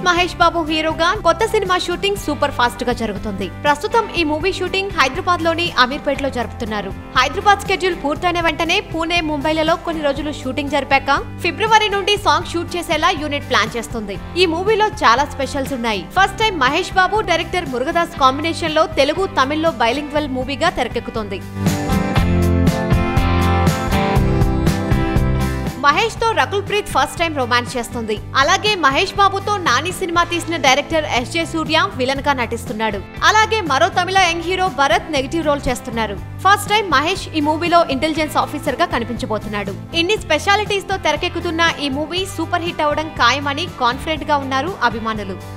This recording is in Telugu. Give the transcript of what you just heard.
మహేష్ బాబు హీరోగా కొత్త సినిమా షూటింగ్ సూపర్ ఫాస్ట్ గా జరుగుతుంది. ప్రస్తుతం ఈ మూవీ షూటింగ్ హైదరాబాద్ లోని అమీర్పేట్ లో జరుపుతున్నారు. హైదరాబాద్ స్కెడ్యూల్ పూర్తయిన వెంటనే పూణే, ముంబైలలో కొన్ని రోజులు షూటింగ్ జరిపాక ఫిబ్రవరి నుండి సాంగ్ షూట్ చేసేలా యూనిట్ ప్లాన్ చేస్తుంది. ఈ మూవీలో చాలా స్పెషల్స్ ఉన్నాయి. First time Mahesh Babu, director Murugadoss combination లో తెలుగు, తమిళ్లో బైలింగ్వల్ మూవీగా తెరకెక్కుతోంది. మహేష్ తో Rakul Preet first time romance చేస్తుంది. అలాగే మహేష్ బాబుతో నాని సినిమా తీసిన డైరెక్టర్ ఎస్జే సూర్య విలన్ గా నటిస్తున్నాడు. అలాగే మరో తమిళ young hero Bharath negative role చేస్తున్నారు. ఫస్ట్ టైం మహేష్ ఈ మూవీలో ఇంటెలిజెన్స్ ఆఫీసర్ గా కనిపించబోతున్నాడు. ఇన్ని స్పెషాలిటీస్ తో తెరకెక్కుతున్న ఈ మూవీ సూపర్ హిట్ అవడం ఖాయమని కాన్ఫిడెంట్ గా ఉన్నారు అభిమానులు.